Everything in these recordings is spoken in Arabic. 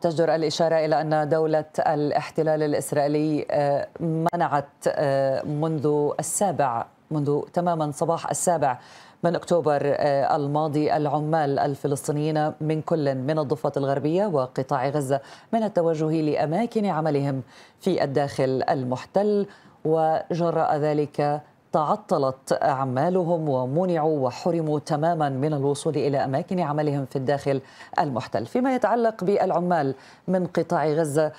تجدر الإشارة إلى أن دولة الاحتلال الإسرائيلي منعت منذ تماما صباح 7 من أكتوبر الماضي العمال الفلسطينيين من كل من الضفة الغربية وقطاع غزة من التوجه لأماكن عملهم في الداخل المحتل، وجراء ذلك تعطلت أعمالهم ومنعوا وحرموا تماما من الوصول إلى أماكن عملهم في الداخل المحتل. فيما يتعلق بالعمال من قطاع غزة،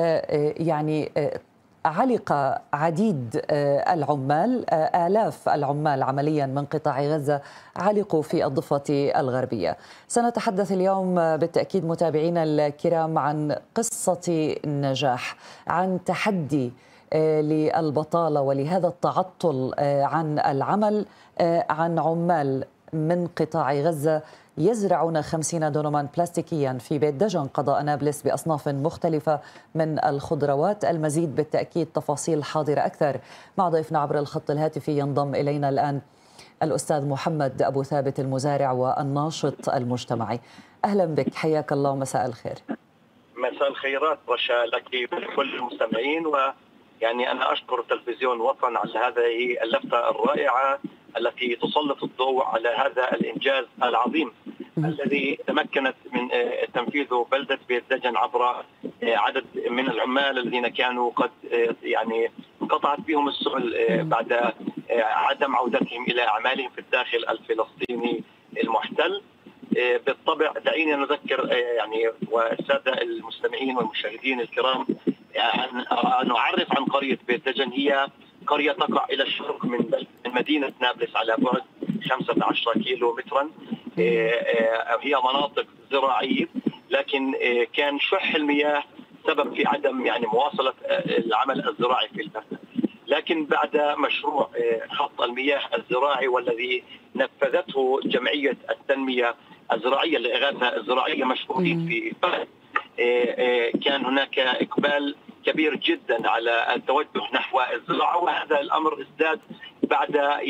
علق عديد العمال، آلاف العمال عمليا من قطاع غزة علقوا في الضفة الغربية. سنتحدث اليوم بالتأكيد متابعينا الكرام عن قصة نجاح، عن تحدي للبطالة ولهذا التعطل عن العمل، عن عمال من قطاع غزة يزرعون 50 دونما بلاستيكيا في بيت دجن قضاء نابلس بأصناف مختلفة من الخضروات. المزيد بالتأكيد تفاصيل حاضرة أكثر مع ضيفنا عبر الخط الهاتفي. ينضم إلينا الآن الأستاذ محمد أبو ثابت، المزارع والناشط المجتمعي. أهلا بك، حياك الله ومساء الخير. مساء الخيرات رشا لك ولكل المستمعين، أنا أشكر تلفزيون وطن على هذه اللفتة الرائعة التي تسلط الضوء على هذا الإنجاز العظيم الذي تمكنت من تنفيذه بلدة بيت دجن عبر عدد من العمال الذين كانوا قد انقطعت بهم السبل بعد عدم عودتهم إلى أعمالهم في الداخل الفلسطيني المحتل. بالطبع دعينا نذكر والسادة المستمعين والمشاهدين الكرام أن نعرف عن قرية بيت دجن. هي قرية تقع إلى الشرق من مدينة نابلس على بعد 15 كيلو مترا. هي مناطق زراعية، لكن كان شح المياه سبب في عدم مواصلة العمل الزراعي في البلدة. لكن بعد مشروع خط المياه الزراعي والذي نفذته جمعية التنمية الزراعية للإغاثة الزراعية مشروعين في البلد، كان هناك إقبال كبير جدا على التوجه نحو الزراعة، وهذا الأمر ازداد بعد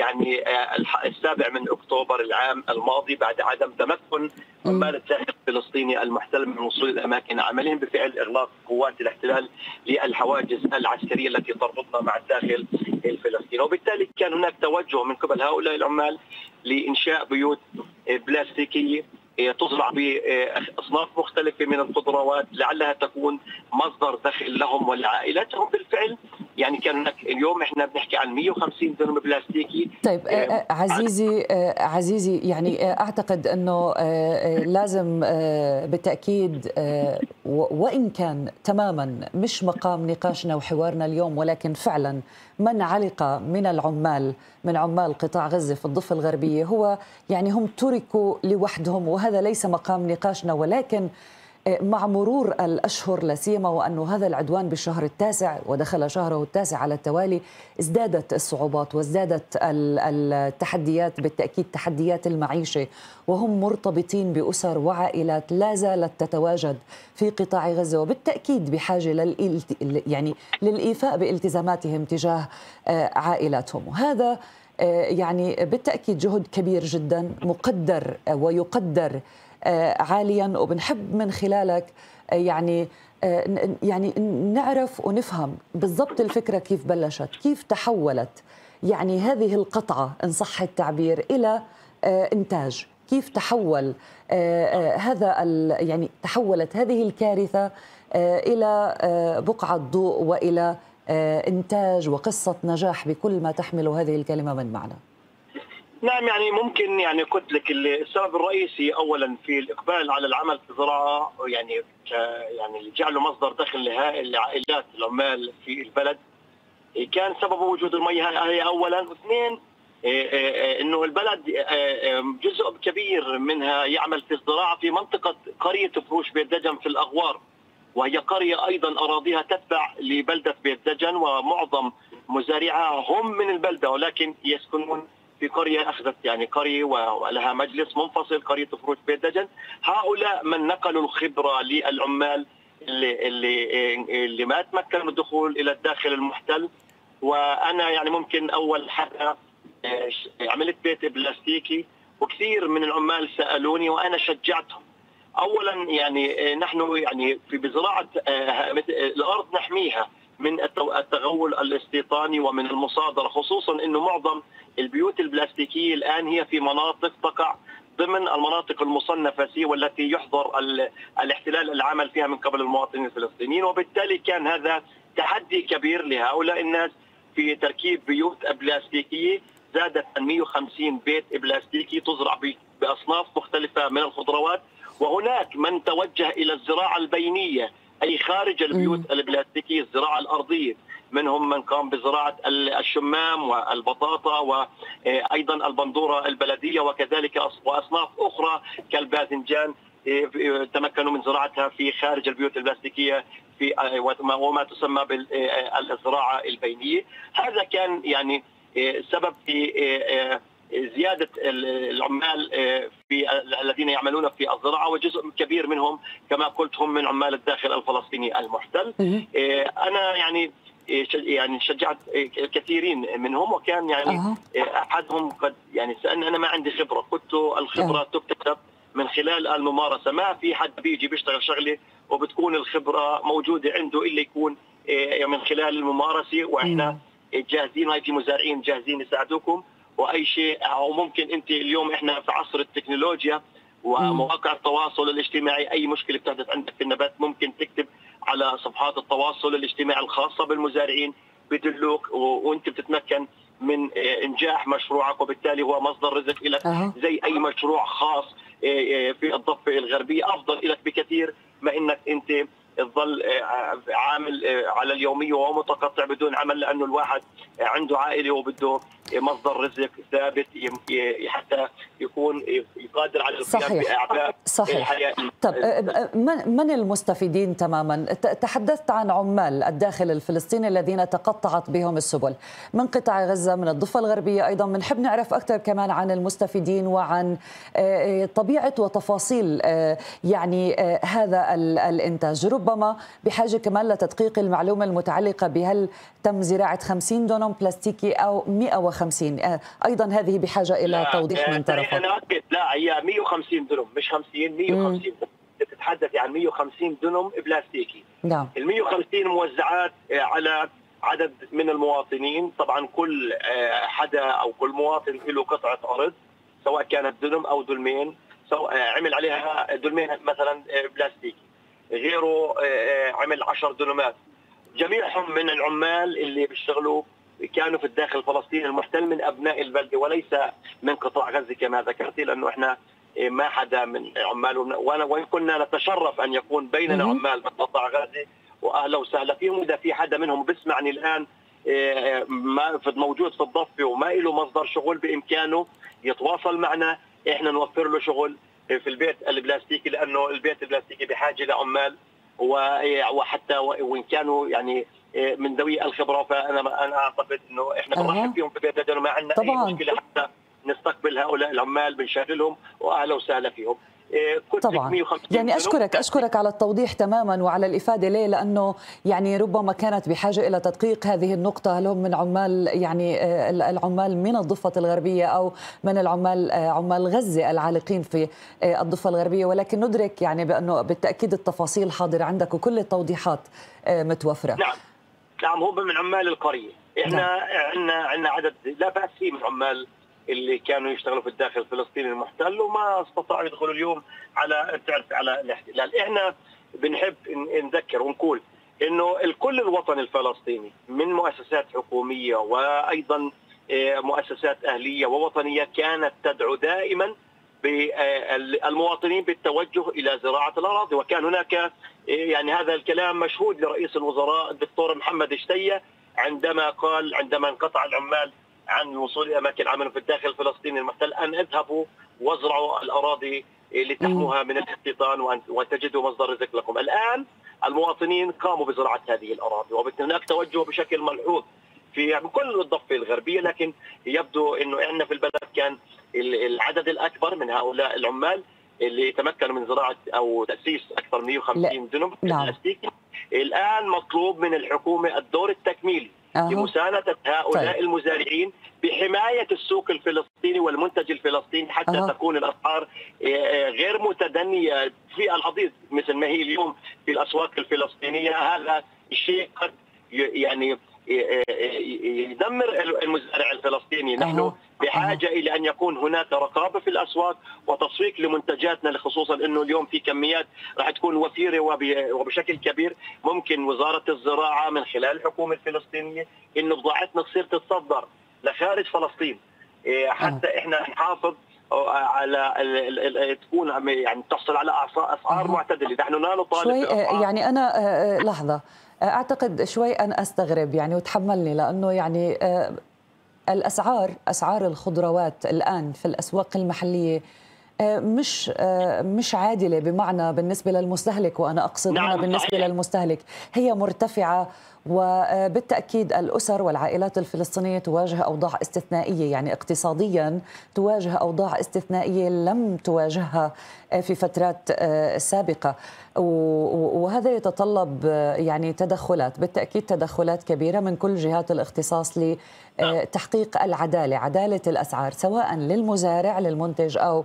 7 من أكتوبر العام الماضي، بعد عدم تمكن عمال الداخل الفلسطيني المحتل من الوصول إلى أماكن عملهم بفعل إغلاق قوات الاحتلال للحواجز العسكرية التي تربطنا مع الداخل الفلسطيني. وبالتالي كان هناك توجه من قبل هؤلاء العمال لإنشاء بيوت بلاستيكية تزرع بأصناف مختلفة من الخضروات لعلها تكون مصدر دخل لهم ولعائلاتهم. بالفعل كان هناك اليوم احنا بنحكي عن 150 دونم بلاستيكي. طيب عزيزي اعتقد انه لازم بالتاكيد، وان كان تماما مش مقام نقاشنا وحوارنا اليوم، ولكن فعلا من علق من عمال قطاع غزة في الضفة الغربية هو هم تركوا لوحدهم، وهذا ليس مقام نقاشنا. ولكن مع مرور الأشهر، لا سيما وأنه هذا العدوان بالشهر التاسع ودخل شهره التاسع على التوالي، ازدادت الصعوبات وازدادت التحديات، بالتأكيد تحديات المعيشة، وهم مرتبطين بأسر وعائلات لا زالت تتواجد في قطاع غزة، وبالتأكيد بحاجة للإيفاء بالتزاماتهم تجاه عائلاتهم. وهذا بالتأكيد جهد كبير جدا مقدر ويقدر عاليا، وبنحب من خلالك نعرف ونفهم بالضبط الفكرة كيف بلشت، كيف تحولت هذه القطعة إن صح التعبير إلى إنتاج، كيف تحول تحولت هذه الكارثة إلى بقعة ضوء وإلى إنتاج وقصة نجاح بكل ما تحمل هذه الكلمة من معنى. نعم، ممكن قلت لك السبب الرئيسي اولا في الاقبال على العمل في الزراعه جعله مصدر دخل لعائلات العمال في البلد، كان سبب وجود المياه هي اولا، واثنين انه البلد جزء كبير منها يعمل في الزراعه في منطقه قريه فروش بيت دجن في الاغوار، وهي قريه ايضا اراضيها تتبع لبلده بيت دجن، ومعظم مزارعها هم من البلده ولكن يسكنون في قرية أخذت قرية ولها مجلس منفصل، قرية فروش بيت دجن. هؤلاء من نقلوا الخبرة للعمال اللي ما تمكنوا الدخول إلى الداخل المحتل. وأنا ممكن أول حاجة عملت بيت بلاستيكي، وكثير من العمال سألوني وأنا شجعتهم اولا يعني نحن يعني في بزراعه الارض نحميها من التغول الاستيطاني ومن المصادره، خصوصا انه معظم البيوت البلاستيكيه الان هي في مناطق تقع ضمن المناطق المصنفه سي والتي يحظر الاحتلال العمل فيها من قبل المواطنين الفلسطينيين، وبالتالي كان هذا تحدي كبير لهؤلاء الناس في تركيب بيوت بلاستيكيه. زادت عن 150 بيت بلاستيكي تزرع باصناف مختلفه من الخضروات، وهناك من توجه الى الزراعه البينيه اي خارج البيوت البلاستيكيه، الزراعه الارضيه. منهم من قام بزراعه الشمام والبطاطا وايضا البندوره البلديه، وكذلك واصناف اخرى كالباذنجان تمكنوا من زراعتها في خارج البيوت البلاستيكيه في وما تسمى بالزراعه البينيه. هذا كان يعني سبب في زياده العمال في الذين يعملون في الزراعه، وجزء كبير منهم كما قلت هم من عمال الداخل الفلسطيني المحتل. انا يعني شجعت كثيرين منهم، وكان يعني احدهم قد يعني سالني انا ما عندي خبره، قلت الخبره تكتسب من خلال الممارسه، ما في حد بيجي بيشتغل شغله وبتكون الخبره موجوده عنده الا يكون من خلال الممارسه. واحنا جاهزين، هاي في مزارعين جاهزين يساعدوكم واي شيء. او ممكن انت اليوم احنا في عصر التكنولوجيا ومواقع التواصل الاجتماعي، اي مشكله بتحدث عندك في النبات ممكن تكتب على صفحات التواصل الاجتماعي الخاصه بالمزارعين، بدلوك وانت بتتمكن من انجاح مشروعك، وبالتالي هو مصدر رزق لك زي اي مشروع خاص في الضفه الغربيه. افضل لك بكثير ما انك انت تظل عامل على اليوميه ومتقطع بدون عمل، لانه الواحد عنده عائله وبده مصدر رزق ثابت حتى يكون قادر على القيام باعباء الحياه. طب من المستفيدين تماما؟ تحدثت عن عمال الداخل الفلسطيني الذين تقطعت بهم السبل من قطاع غزه، من الضفه الغربيه ايضا. بنحب نعرف اكثر كمان عن المستفيدين وعن طبيعه وتفاصيل يعني هذا الانتاج. ربما بحاجه كمان لتدقيق المعلومه المتعلقه بهل تم زراعه 50 دونم بلاستيكي او 150. ايضا هذه بحاجه الى توضيح من طرفك. انا اكد لا، هي 150 دونم مش 50، 150 دونم. تتحدث عن 150 دونم بلاستيكي. نعم. ال 150 موزعات على عدد من المواطنين. طبعا كل حدا او كل مواطن له قطعه ارض، سواء كانت دونم او دلمين، سواء عمل عليها دلمين مثلا بلاستيكي، غيره عمل 10 دونمات. جميعهم من العمال اللي بيشتغلوا كانوا في الداخل الفلسطيني المحتل من ابناء البلده وليس من قطاع غزه كما ذكرتي، لانه احنا ما حدا من عمال، وان كنا نتشرف ان يكون بيننا عمال من قطاع غزه واهلا وسهلا فيهم. اذا في حدا منهم بيسمعني الان ما موجود في الضفه وما له مصدر شغل، بامكانه يتواصل معنا، احنا نوفر له شغل في البيت البلاستيكي، لانه البيت البلاستيكي بحاجه لعمال، وحتى وان كانوا يعني من ذوي الخبره. فانا اعتقد انه احنا بنرحب فيهم في بيتنا، ما عندنا اي مشكله حتى نستقبل هؤلاء العمال، بنشغلهم واهلا وسهلا فيهم. طبعا يعني أشكرك على التوضيح تماما وعلى الإفادة. ليه؟ لأنه يعني ربما كانت بحاجة إلى تدقيق هذه النقطة، هل هم من عمال يعني العمال من الضفة الغربية أو من عمال غزة العالقين في الضفة الغربية. ولكن ندرك يعني بأنه بالتأكيد التفاصيل حاضرة عندك وكل التوضيحات متوفرة. نعم هم من عمال القرية. احنا عندنا عدد لا بأس فيه من عمال اللي كانوا يشتغلوا في الداخل الفلسطيني المحتل وما استطاعوا يدخلوا اليوم على الاحتلال. احنا بنحب نذكر ونقول انه الكل الوطني الفلسطيني من مؤسسات حكوميه وايضا مؤسسات اهليه ووطنيه كانت تدعو دائما بالمواطنين بالتوجه الى زراعه الاراضي، وكان هناك يعني هذا الكلام مشهود لرئيس الوزراء الدكتور محمد شتية عندما انقطع العمال عن الوصول الى اماكن العمل في الداخل الفلسطيني المحتل ان اذهبوا وازرعوا الاراضي لتحموها من الاستيطان وتجدوا مصدر رزق لكم. الان المواطنين قاموا بزراعه هذه الاراضي، وهناك توجه بشكل ملحوظ في كل الضفه الغربيه، لكن يبدو انه احنا في البلد كان العدد الاكبر من هؤلاء العمال اللي تمكنوا من زراعه او تاسيس اكثر من 150 دونم بلاستيكي. الان مطلوب من الحكومه الدور التكميلي لمساندة هؤلاء طيب. المزارعين بحماية السوق الفلسطيني والمنتج الفلسطيني حتى تكون الأسعار غير متدنية في العضيض مثل ما هي اليوم في الأسواق الفلسطينية. هذا الشيء قد يعني يدمر المزارع الفلسطيني. نحن بحاجة إلى أن يكون هناك رقابة في الأسواق وتسويق لمنتجاتنا، خصوصا أنه اليوم في كميات راح تكون وفيرة وبشكل كبير. ممكن وزارة الزراعة من خلال الحكومة الفلسطينية أنه بضاعتنا تصير تتصدر لخارج فلسطين حتى إحنا نحافظ على تكون يعني تحصل على أسعار معتدلة. نحن لا نطالب شوي يعني أنا لحظة أعتقد شوي أنا أستغرب يعني وتحملني، لأنه يعني أسعار الخضروات الآن في الأسواق المحلية مش عادلة، بمعنى بالنسبة للمستهلك، وأنا أقصد هنا بالنسبة للمستهلك هي مرتفعة، وبالتأكيد الأسر والعائلات الفلسطينية تواجه أوضاع استثنائية، يعني اقتصاديا تواجه أوضاع استثنائية لم تواجهها في فترات سابقة، وهذا يتطلب يعني تدخلات، بالتأكيد تدخلات كبيرة من كل جهات الاختصاص لتحقيق عدالة الأسعار، سواء للمزارع للمنتج أو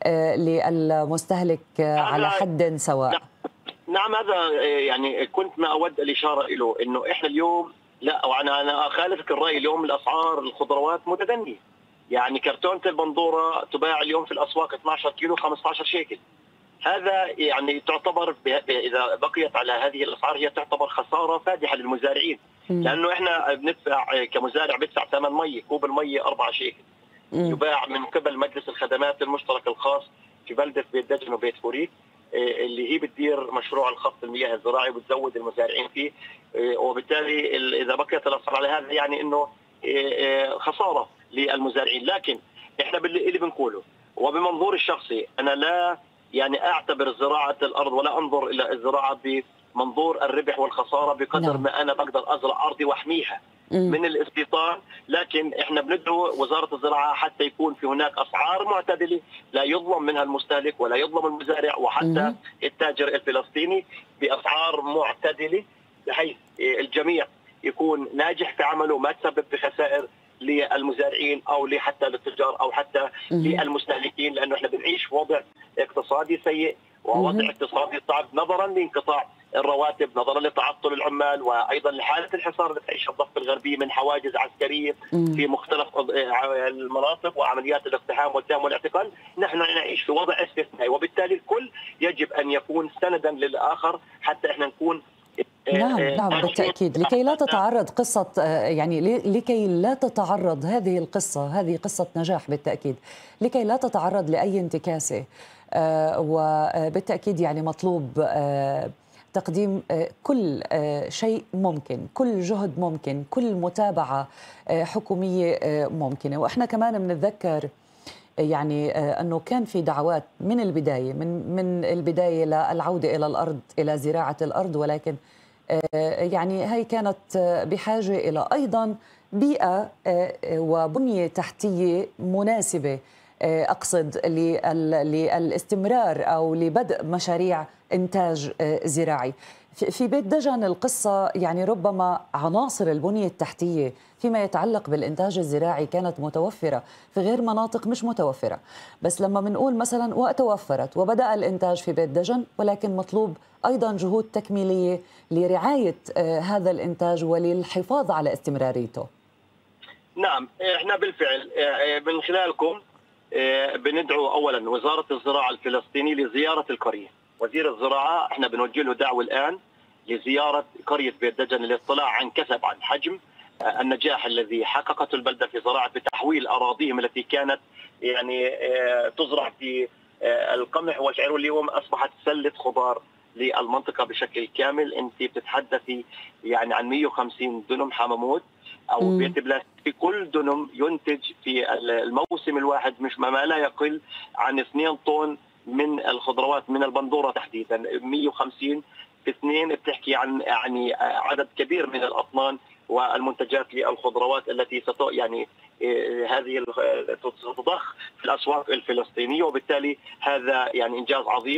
للمستهلك على حد سواء. نعم، هذا يعني كنت ما أود الإشارة إليه، إنه إحنا اليوم لا، وأنا أخالفك الرأي. اليوم الأسعار الخضروات متدنية، يعني كرتونة البندورة تباع اليوم في الأسواق 12 كيلو 15 شيكل. هذا يعني تعتبر إذا بقيت على هذه الأسعار هي تعتبر خسارة فادحة للمزارعين، لأنه إحنا بندفع كمزارع بدفع ثمن مية، كوب المية 4 شيكل يباع من قبل مجلس الخدمات المشترك الخاص في بلدة بيت دجن وبيت فوريك، اللي هي بتدير مشروع الخط المياه الزراعي وبتزود المزارعين فيه، وبالتالي إذا بقيت الأسعار على هذا يعني إنه خسارة للمزارعين. لكن إحنا اللي بنقوله وبمنظور الشخصي، أنا لا يعني أعتبر زراعة الأرض ولا أنظر إلى الزراعة بمنظور الربح والخسارة بقدر ما أنا بقدر أزرع أرضي وأحميها من الاستيطان. لكن احنا بندعو وزارة الزراعة حتى يكون في هناك أسعار معتدلة لا يظلم منها المستهلك ولا يظلم المزارع وحتى التاجر الفلسطيني، بأسعار معتدلة بحيث الجميع يكون ناجح في عمله، ما تسبب بخسائر للمزارعين أو حتى للتجار أو حتى للمستهلكين، لأنه احنا بنعيش في وضع اقتصادي سيء ووضع اقتصادي صعب نظرا لانقطاع الرواتب، نظرا لتعطل العمال، وايضا لحاله الحصار اللي تعيشها الضفه الغربيه من حواجز عسكريه في مختلف المناطق وعمليات الاقتحام والتهم والاعتقال. نحن نعيش في وضع استثنائي، وبالتالي الكل يجب ان يكون سندا للاخر حتى احنا نكون نعم بالتأكيد، لكي لا تتعرض قصة يعني لكي لا تتعرض هذه قصة نجاح بالتأكيد، لكي لا تتعرض لأي انتكاسة، وبالتأكيد يعني مطلوب تقديم كل شيء ممكن، كل جهد ممكن، كل متابعة حكومية ممكنة. وإحنا كمان بنتذكر يعني أنه كان في دعوات من البداية للعودة إلى الأرض، إلى زراعة الأرض، ولكن يعني هي كانت بحاجة إلى أيضا بيئة وبنية تحتية مناسبة، أقصد للاستمرار أو لبدء مشاريع إنتاج زراعي. في بيت دجن القصة يعني ربما عناصر البنية التحتية فيما يتعلق بالإنتاج الزراعي كانت متوفرة، في غير مناطق مش متوفرة. بس لما بنقول مثلا وتوفرت وبدأ الإنتاج في بيت دجن، ولكن مطلوب أيضا جهود تكميلية لرعاية هذا الإنتاج وللحفاظ على استمراريته. نعم، احنا بالفعل من خلالكم بندعو اولا وزاره الزراعه الفلسطيني لزياره القريه. وزير الزراعه احنا بنوجه له دعوه الان لزياره قريه بيت دجن للاطلاع عن كثب عن حجم النجاح الذي حققته البلده في زراعه بتحويل اراضيهم التي كانت يعني تزرع في القمح والشعير، واليوم اصبحت سله خضار للمنطقه بشكل كامل. انت بتتحدثي يعني عن 150 دنم حمامود او بيت بلاستيك، في كل دنم ينتج في الموسم الواحد مش ما لا يقل عن 2 طن من الخضروات، من البندوره تحديدا 150 في 2 بتحكي عن يعني عدد كبير من الاطنان والمنتجات للخضروات التي يعني هذه ستضخ في الاسواق الفلسطينيه، وبالتالي هذا يعني انجاز عظيم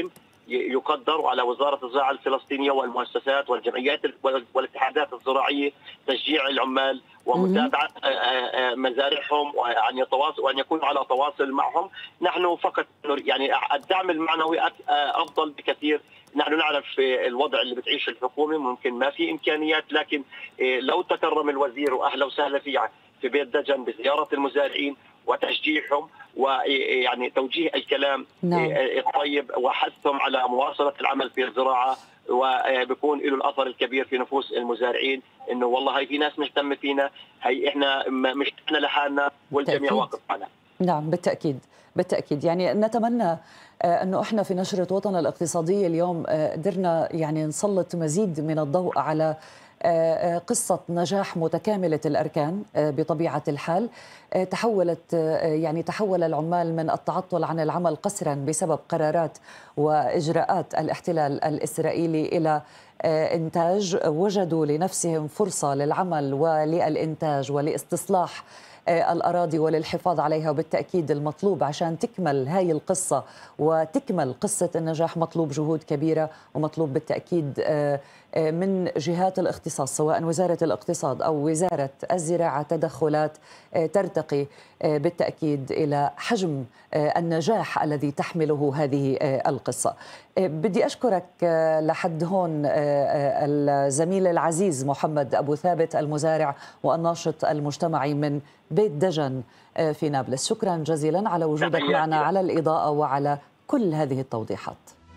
يقدر، وعلى وزارة الزراعة الفلسطينية والمؤسسات والجمعيات والاتحادات الزراعية تشجيع العمال ومتابعة مزارعهم، وأن يكونوا على تواصل معهم. نحن فقط يعني الدعم المعنوي أفضل بكثير. نحن نعرف الوضع اللي بتعيشه الحكومة، ممكن ما في إمكانيات، لكن لو تكرم الوزير وأهلا وسهلا في بيت دجن بزيارة المزارعين وتشجيعهم، ويعني توجيه الكلام الطيب وحثهم على مواصلة العمل في الزراعة، وبيكون له الأثر الكبير في نفوس المزارعين إنه والله هي في ناس مهتمة فينا، هي إحنا مش إحنا لحالنا والجميع واقف معنا. نعم بالتأكيد بالتأكيد. يعني نتمنى أنه إحنا في نشرة وطن الاقتصادية اليوم قدرنا يعني نسلط مزيد من الضوء على قصة نجاح متكاملة الأركان. بطبيعة الحال تحول العمال من التعطل عن العمل قسرا بسبب قرارات وإجراءات الاحتلال الإسرائيلي إلى إنتاج. وجدوا لنفسهم فرصة للعمل وللإنتاج ولاستصلاح الأراضي وللحفاظ عليها. وبالتأكيد المطلوب عشان تكمل هاي القصة وتكمل قصة النجاح مطلوب جهود كبيرة، ومطلوب بالتأكيد من جهات الاختصاص سواء وزارة الاقتصاد أو وزارة الزراعة تدخلات ترتقي بالتأكيد إلى حجم النجاح الذي تحمله هذه القصة. بدي أشكرك لحد هون الزميل العزيز محمد أبو ثابت المزارع والناشط المجتمعي من بيت دجن في نابلس. شكرا جزيلا على وجودك معنا على الإضاءة وعلى كل هذه التوضيحات.